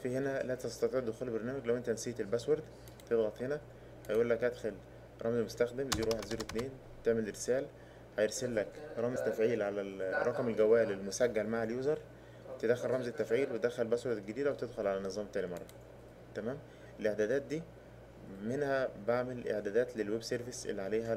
في هنا لا تستطيع دخول البرنامج لو انت نسيت الباسورد. تضغط هنا، هيقول لك ادخل رمز المستخدم 0102، تعمل ارسال. هيرسل لك رمز تفعيل على رقم الجوال المسجل مع اليوزر. تدخل رمز التفعيل وتدخل الباسورد الجديدة وتدخل على النظام تاني مرة. تمام. الاعدادات دي منها بعمل اعدادات للويب سيرفيس اللي عليها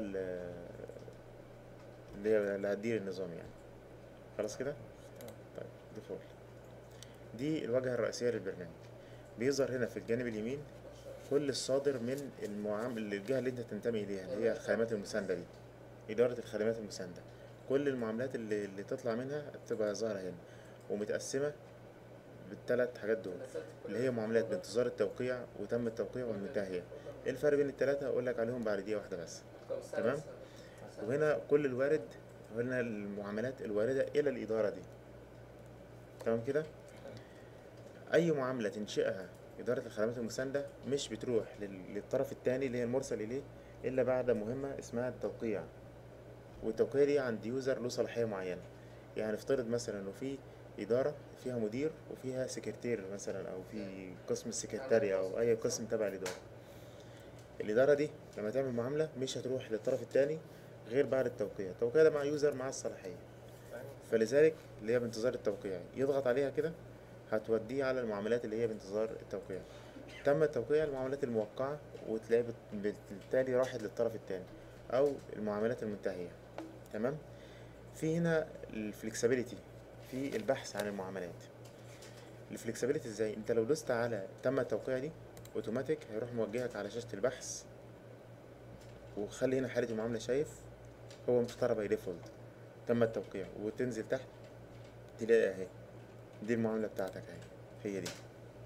اللي هتدير النظام يعني. خلاص كده. طيب ديفولت. دي الواجهة الرئيسية للبرنامج. بيظهر هنا في الجانب اليمين كل الصادر من الجهة اللي انت تنتمي اليها، اللي هي الخدمات المساندة دي، إدارة الخدمات المساندة. كل المعاملات اللي تطلع منها بتبقى ظاهرة هنا، ومتقسمة بالثلاث حاجات دول، اللي هي معاملات بانتظار التوقيع وتم التوقيع والمنتهية. ايه الفرق بين التلاتة؟ هقول لك عليهم بعد دقيقة واحدة بس. تمام. وهنا كل الوارد، وهنا المعاملات الواردة إلى الإدارة دي. تمام كده. أي معاملة تنشئها إدارة الخدمات المساندة مش بتروح للطرف التاني اللي هي المرسل إليه إلا بعد مهمة اسمها التوقيع. والتوقيع دي عند يوزر له صلاحية معينة. يعني افترض مثلا إنه في إدارة فيها مدير وفيها سكرتير مثلا، أو في قسم السكرتارية أو أي قسم تبع الإدارة. الإدارة دي لما تعمل معاملة مش هتروح للطرف التاني غير بعد التوقيع. التوقيع ده مع يوزر مع الصلاحية، فلذلك اللي هي بانتظار التوقيع يضغط عليها كده، هتوديه على المعاملات اللي هي بانتظار التوقيع. تم التوقيع، المعاملات الموقعة، وتلاقي بالتالي راحت للطرف التاني، أو المعاملات المنتهية. تمام. في هنا الفلكسبيليتي في البحث عن المعاملات. الفلكسبيليتي ازاي؟ انت لو دوست على تم التوقيع دي اوتوماتيك هيروح موجهك على شاشة البحث، وخلي هنا حالة المعاملة، شايف هو مختار باي ديفولت تم التوقيع، وتنزل تحت تلاقي اهي دي المعاملة بتاعتك اهي، هي دي.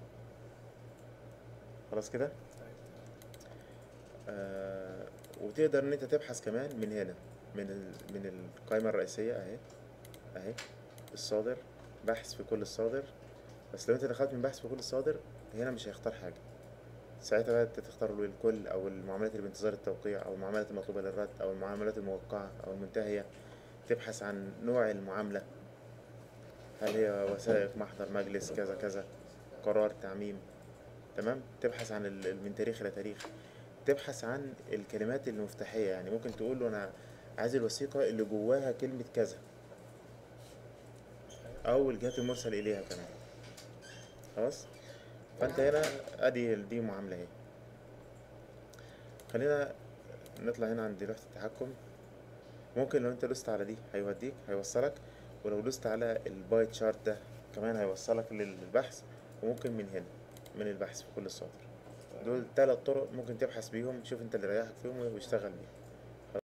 خلاص كده. آه. وتقدر ان انت تبحث كمان من هنا، من القائمة الرئيسية اهي، اهي الصادر، بحث في كل الصادر. بس لو انت دخلت من بحث في كل الصادر هنا مش هيختار حاجة. ساعتها بقى انت تختار له الكل، او المعاملات اللي بانتظار التوقيع، او المعاملات المطلوبة للرد، او المعاملات الموقعة او المنتهية. تبحث عن نوع المعاملة، هل هي وثائق، محضر، مجلس، كذا كذا، قرار، تعميم. تمام. تبحث عن من تاريخ إلى تاريخ. تبحث عن الكلمات المفتاحية، يعني ممكن تقول له أنا عايز الوثيقة اللي جواها كلمة كذا، أو الجهات المرسل إليها كمان. خلاص. فأنت هنا أدي دي معاملة اهي. خلينا نطلع هنا عند لوحة التحكم. ممكن لو انت دوست على دي هيوديك، هيوصلك. ولو دوست على الباي تشارت ده كمان هيوصلك للبحث. وممكن من هنا، من البحث في كل السطر. دول 3 طرق ممكن تبحث بيهم، شوف انت اللي ريحك فيهم واشتغل بيهم.